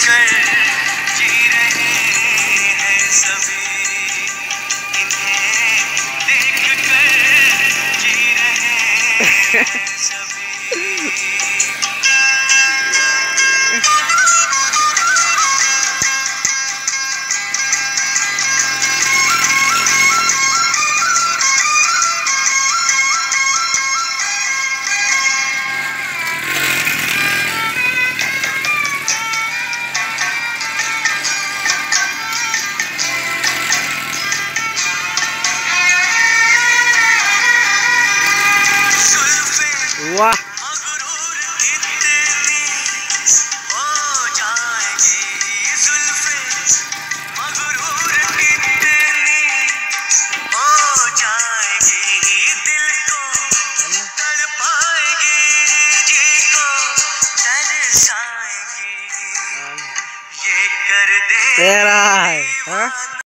कर जी रहे हैं सभी, इन्हें देख कर जी रहे हैं सभी। वाह तेरा है।